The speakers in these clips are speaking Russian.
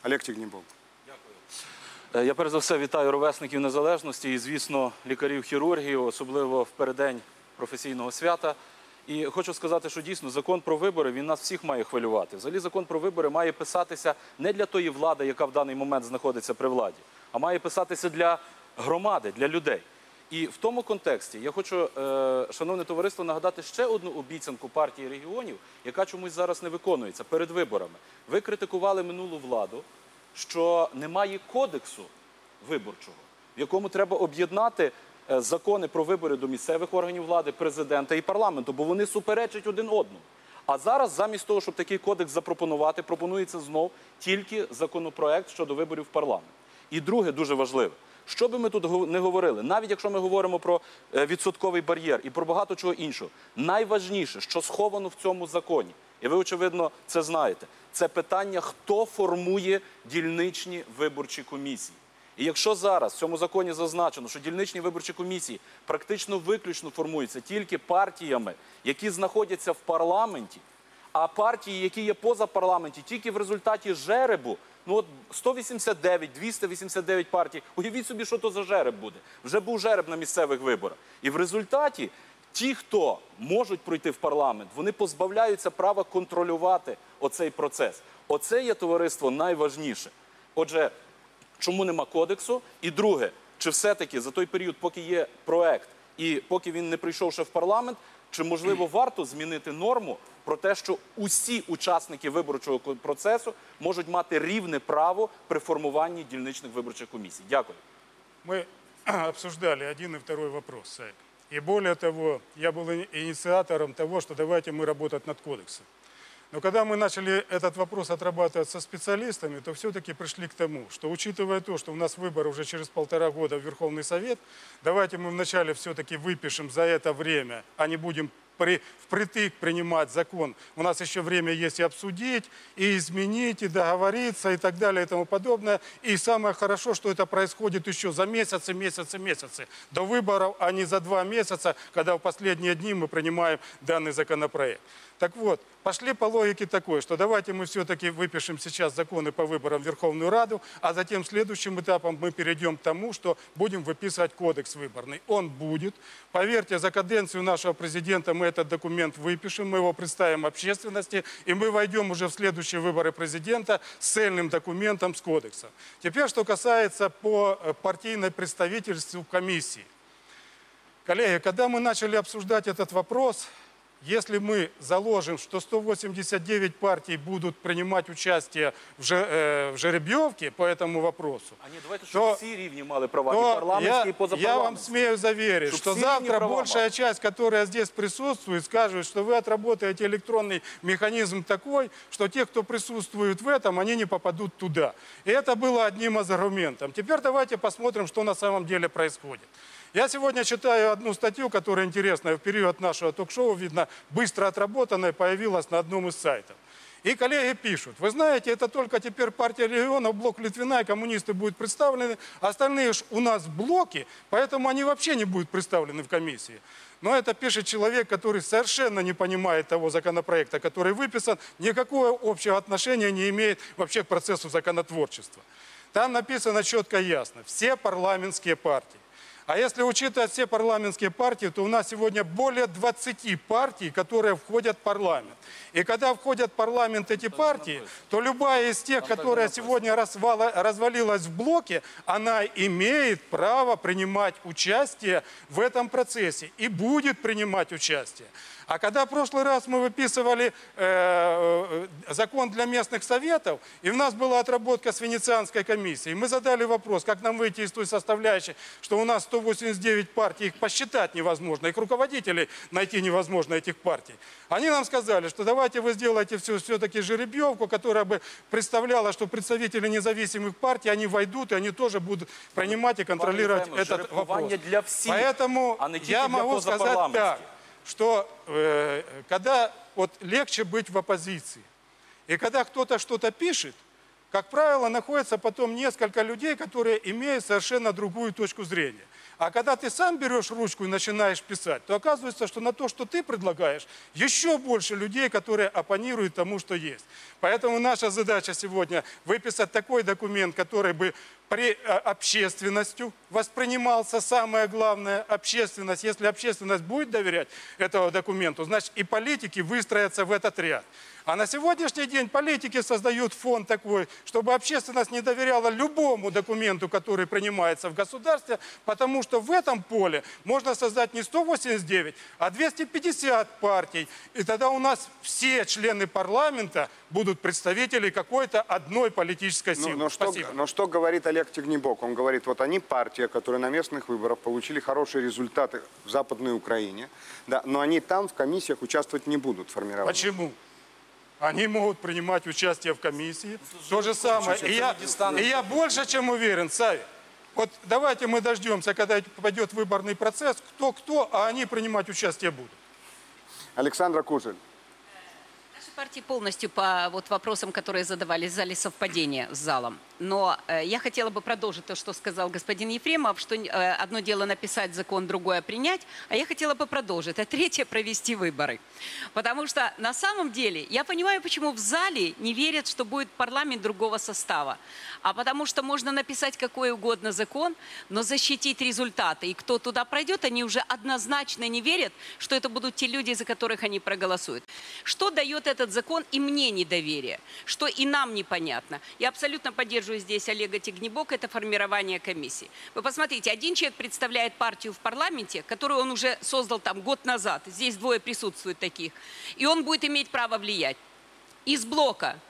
Олег Тігнібол. Я перш за все вітаю ровесників незалежності і, звісно, лікарів-хірургів, особливо в переддень професійного свята. І хочу сказати, що дійсно закон про вибори, він нас всіх має хвилювати. Взагалі закон про вибори має писатися не для тої влади, яка в даний момент знаходиться при владі, а має писатися для громади, для людей. І в тому контексті я хочу, шановне товариство, нагадати ще одну обіцянку партії регіонів, яка чомусь зараз не виконується перед виборами. Ви критикували минулу владу, що немає кодексу виборчого, в якому треба об'єднати закони про вибори до місцевих органів влади, президента і парламенту, бо вони суперечать один одному. А зараз, замість того, щоб такий кодекс запропонувати, пропонується знов тільки законопроект щодо виборів в парламент. І друге, дуже важливе, що би ми тут не говорили, навіть якщо ми говоримо про відсотковий бар'єр і про багато чого іншого, найважніше, що сховано в цьому законі, і ви, очевидно, це знаєте, це питання, хто формує дільничні виборчі комісії. І якщо зараз в цьому законі зазначено, що дільничні виборчі комісії практично виключно формуються тільки партіями, які знаходяться в парламенті, а партії, які є поза парламенті, тільки в результаті жеребу, ну от 189, 289 партій, уявіть собі, що то за жереб буде. Вже був жереб на місцевих виборах. І в результаті ті, хто можуть пройти в парламент, вони позбавляються права контролювати оцей процес. Оце є, товариство, найважніше. Отже, чому нема кодексу? І друге, чи все-таки за той період, поки є проект і поки він не прийшов ще в парламент, чи можливо варто змінити норму про те, що усі учасники виборчого процесу можуть мати рівне право при формуванні дільничних виборчих комісій? Дякую. Мы обсуждали один и второй вопрос. И более того, я был инициатором того, что давайте мы работать над кодексом. Но когда мы начали этот вопрос отрабатывать со специалистами, то все-таки пришли к тому, что учитывая то, что у нас выборы уже через 1,5 года в Верховный Совет, давайте мы вначале все-таки выпишем за это время, а не будем впритык принимать закон. У нас еще время есть и обсудить, и изменить, и договориться, и так далее, и тому подобное. И самое хорошо, что это происходит еще за месяцы, месяцы, месяцы до выборов, а не за 2 месяца, когда в последние дни мы принимаем данный законопроект. Так вот, пошли по логике такой, что давайте мы все-таки выпишем сейчас законы по выборам в Верховную Раду, а затем следующим этапом мы перейдем к тому, что будем выписывать кодекс выборный. Он будет. Поверьте, за каденцию нашего президента мы этот документ выпишем, мы его представим общественности, и мы войдем уже в следующие выборы президента с цельным документом, с кодексом. Теперь, что касается по партийной представительству комиссии. Коллеги, когда мы начали обсуждать этот вопрос, если мы заложим, что 189 партий будут принимать участие в жеребьевке по этому вопросу, то всі рівні мали права, і парламентські, і позапарламентські. Я вам смею заверить, что завтра большая часть, которая здесь присутствует, скажет, что вы отработаете электронный механизм такой, что те, кто присутствует в этом, они не попадут туда. И это было одним из аргументов. Теперь давайте посмотрим, что на самом деле происходит. Я сегодня читаю одну статью, которая интересная, в период нашего ток-шоу, видно, быстро отработанная, появилась на одном из сайтов. И коллеги пишут, вы знаете, это только теперь партия регионов, блок Литвина и коммунисты будут представлены, остальные ж у нас блоки, поэтому они вообще не будут представлены в комиссии. Но это пишет человек, который совершенно не понимает того законопроекта, который выписан, никакого общего отношения не имеет вообще к процессу законотворчества. Там написано четко и ясно, все парламентские партии. А если учитывать все парламентские партии, то у нас сегодня более 20 партий, которые входят в парламент. И когда входят в парламент эти партии, то любая из тех, которая сегодня развалилась в блоке, она имеет право принимать участие в этом процессе и будет принимать участие. А когда в прошлый раз мы выписывали закон для местных советов, и у нас была отработка с Венецианской комиссией, мы задали вопрос, как нам выйти из той составляющей, что у нас 189 партий, их посчитать невозможно, их руководителей найти невозможно, этих партий. Они нам сказали, что давайте вы сделаете все-таки жеребьевку, которая бы представляла, что представители независимых партий, они войдут, и они тоже будут принимать и контролировать этот вопрос. Поэтому я могу сказать так, что когда вот легче быть в оппозиции, и когда кто-то что-то пишет, как правило, находится потом несколько людей, которые имеют совершенно другую точку зрения. А когда ты сам берешь ручку и начинаешь писать, то оказывается, что на то, что ты предлагаешь, еще больше людей, которые оппонируют тому, что есть. Поэтому наша задача сегодня выписать такой документ, который бы общественностью воспринимался, самое главное, общественность. Если общественность будет доверять этому документу, значит и политики выстроятся в этот ряд. А на сегодняшний день политики создают фон такой, чтобы общественность не доверяла любому документу, который принимается в государстве, потому что в этом поле можно создать не 189, а 250 партий. И тогда у нас все члены парламента будут представители какой-то одной политической силы. Спасибо. Но что говорит Олег Тягнибок? Он говорит, вот они партия, которая на местных выборах получили хорошие результаты в Западной Украине, да, но они там в комиссиях участвовать не будут формировать. Почему? Они могут принимать участие в комиссии. То же самое. И я больше чем уверен, Савик, вот давайте мы дождемся, когда пойдет выборный процесс, кто, а они принимать участие будут. Александра Кужель. Нашей партии полностью по вопросам, которые задавались в зале, совпадение с залом. Но я хотела бы продолжить то, что сказал господин Ефремов, что одно дело написать закон, другое принять, а я хотела бы продолжить. А третье – провести выборы. Потому что на самом деле я понимаю, почему в зале не верят, что будет парламент другого состава. А потому что можно написать какой угодно закон, но защитить результаты. И кто туда пройдет, они уже однозначно не верят, что это будут те люди, за которых они проголосуют. Что дает этот закон и мне недоверие? Что и нам непонятно? Я абсолютно поддерживаю здесь Олега Тягнибока, это формирование комиссии. Вы посмотрите, один человек представляет партию в парламенте, которую он уже создал там год назад, здесь двое присутствуют таких, и он будет иметь право влиять. Из блока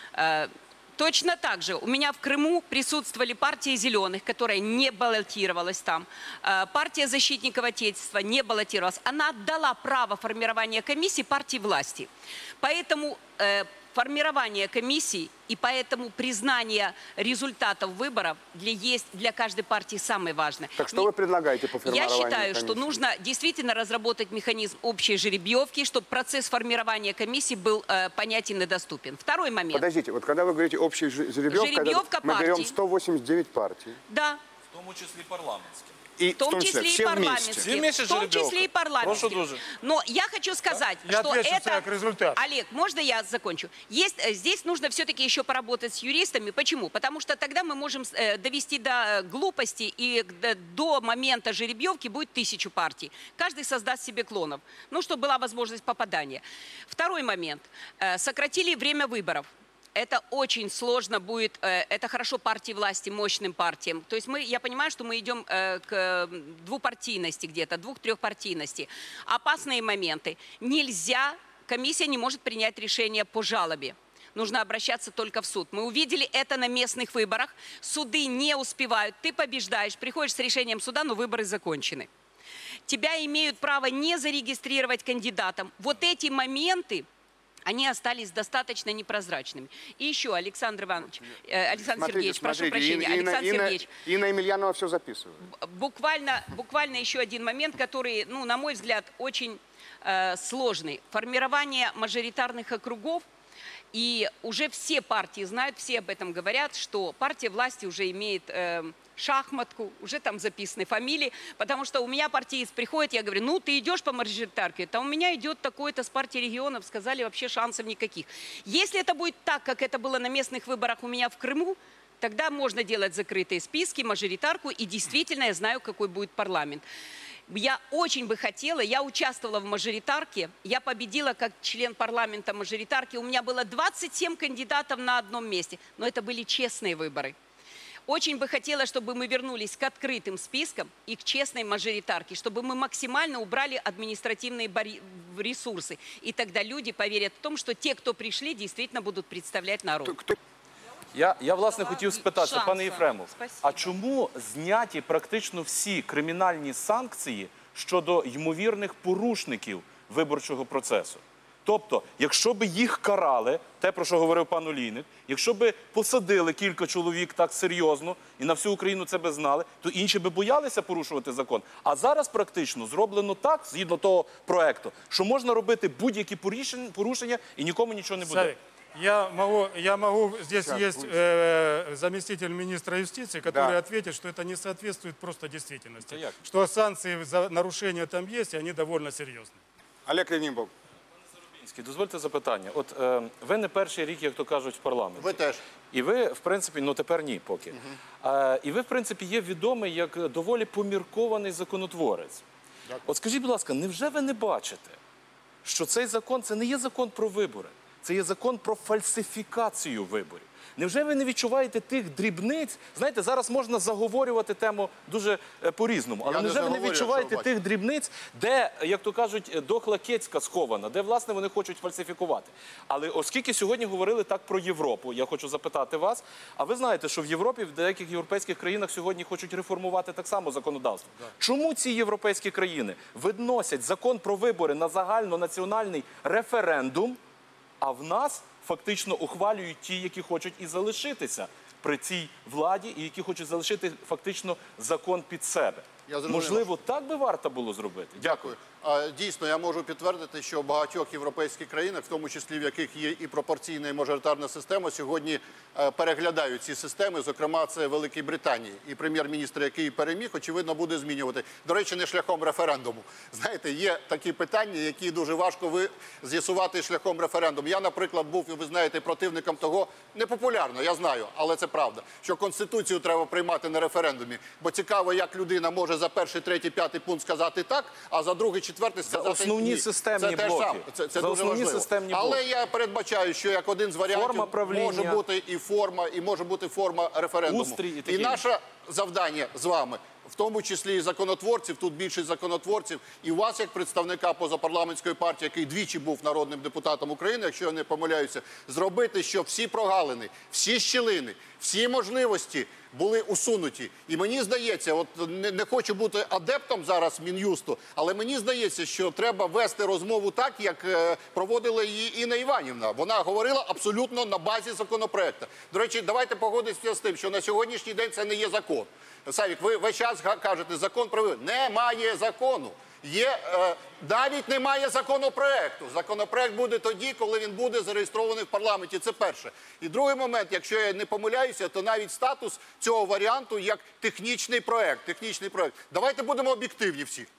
точно так же у меня в Крыму присутствовали партия «Зеленых», которая не баллотировалась там, партия «Защитников Отечества» не баллотировалась. Она отдала право формирования комиссии партии власти. Поэтому формирование комиссий и поэтому признание результатов выборов есть для каждой партии самое важное. Так что вы предлагаете по формированию Я считаю, комиссии? что нужно действительно разработать механизм общей жеребьевки, чтобы процесс формирования комиссии был понятен и доступен. Второй момент. Подождите, вот когда вы говорите общая жеребьевка, мы берем 189 партий. Да. В тому числі парламентські. И В том числе и все парламентские. вместе. В том числе и парламентские. Но я хочу сказать, Я что отвечу это... как результат. Олег, можно я закончу? Здесь нужно все-таки еще поработать с юристами. Почему? Потому что тогда мы можем довести до глупости, и до момента жеребьевки будет 1000 партий. Каждый создаст себе клонов. Ну, чтобы была возможность попадания. Второй момент. Сократили время выборов. Это очень сложно будет, это хорошо партии власти, мощным партиям. То есть я понимаю, что мы идем к двупартийности где-то, 2-3-партийности. Опасные моменты. Нельзя, комиссия не может принять решение по жалобе. Нужно обращаться только в суд. Мы увидели это на местных выборах. Суды не успевают. Ты побеждаешь, приходишь с решением суда, но выборы закончены. Тебя имеют право не зарегистрировать кандидатом. Вот эти моменты, они остались достаточно непрозрачными. И еще, Александр Иванович, Александр Сергеевич, прошу прощения, Александр Сергеевич. Инна Емельянова все записывает. Буквально еще один момент, который, ну, на мой взгляд, очень сложный. Формирование мажоритарных округов. И уже все партии знают, все об этом говорят, что партия власти уже имеет шахматку, уже там записаны фамилии, потому что у меня партиец приходит, я говорю, ну ты идешь по мажоритарке, то у меня идет такой-то с партии регионов, сказали, вообще шансов никаких. Если это будет так, как это было на местных выборах у меня в Крыму, тогда можно делать закрытые списки, мажоритарку, и действительно я знаю, какой будет парламент. Я очень бы хотела, я участвовала в мажоритарке, я победила как член парламента мажоритарки, у меня было 27 кандидатов на одном месте, но это были честные выборы. Очень бы хотела, чтобы мы вернулись к открытым спискам и к честной мажоритарке, чтобы мы максимально убрали административные ресурсы. И тогда люди поверят в том, что те, кто пришли, действительно будут представлять народ. Я власне хотів спитатися, шанса. пане Єфремов, Спасибо. а чому зняті практично всі кримінальні санкції щодо ймовірних порушників виборчого процесу? Тобто, якщо б їх карали, те, про що говорив пан Олійник, якщо б посадили кілька чоловік так серйозно і на всю Україну це би знали, то інші би боялися порушувати закон. А зараз практично зроблено так, згідно того проекту, що можна робити будь-які порушення і нікому нічого не буде. Савик, Я могу, здесь есть заместитель министра юстиции, который Да. ответит, что это не соответствует просто действительности. Да як? Что санкции за нарушение там есть, и они довольно серьезные. Олег Ягнибок. Дозвольте запитання. От ви не перший рік, як то кажуть, в парламенті. Ви теж. І ви, в принципі, ну тепер ні поки. І ви, в принципі, є відомий як доволі поміркований законотворець. От скажіть, будь ласка, невже ви не бачите, що цей закон – це не є закон про вибори, це є закон про фальсифікацію виборів? Невже ви не відчуваєте тих дрібниць? Знаєте, зараз можна заговорювати тему дуже по-різному, але Я не невже ви не заговорюю, відчуваєте що ви тих дрібниць, де, як то кажуть, дохла кецька схована, де, власне, вони хочуть фальсифікувати? Але оскільки сьогодні говорили так про Європу, я хочу запитати вас, а ви знаєте, що в Європі, в деяких європейських країнах сьогодні хочуть реформувати так само законодавство. Чому ці європейські країни виносять закон про вибори на загальнонаціональний референдум, а в нас фактично ухвалюють ті, які хочуть і залишитися при цій владі, і які хочуть залишити фактично закон під себе? Я зрозумів. Можливо, так би варто було зробити? Дякую. Дійсно, я можу підтвердити, що в багатьох європейських країнах, в тому числі в яких є і пропорційна, і мажоритарна система, сьогодні переглядають ці системи. Зокрема, це Великій Британії. І прем'єр-міністр, який переміг, очевидно, буде змінювати. До речі, не шляхом референдуму. Знаєте, є такі питання, які дуже важко з'ясувати шляхом референдуму. Я, наприклад, був, і ви знаєте, противником того, непопулярно, я знаю, але це правда, що Конституцію треба приймати на референдумі. Бо цікаво, як людина може за перший, третій, п'ятий пункт сказати так, а за другий, четвертий сказати основні ні. системні Це теж блоки. саме. Це За дуже основні важливо. системні Але блоки. я передбачаю, що як один з Форма варіантів правління. може бути і форма, і може бути форма референдуму. Устрій і таке І інше. наше завдання з вами, в тому числі і законотворців, тут більшість законотворців, і вас, як представника позапарламентської партії, який двічі був народним депутатом України, якщо я не помиляюся, зробити, щоб всі прогалини, всі щілини, всі можливості були усунуті. І мені здається, от не хочу бути адептом зараз Мін'юсту, але мені здається, що треба вести розмову так, як проводила її Інна Іванівна. Вона говорила абсолютно на базі законопроекту. До речі, давайте погодитися з тим, що на сьогоднішній день це не є закон. Савік, ви весь час кажете, закон про вибори. Немає закону. Навіть немає законопроекту. Законопроект буде тоді, коли він буде зареєстрований в парламенті. Це перше. І другий момент, якщо я не помиляюся, то навіть статус цього варіанту як технічний проект. Давайте будемо об'єктивні всі.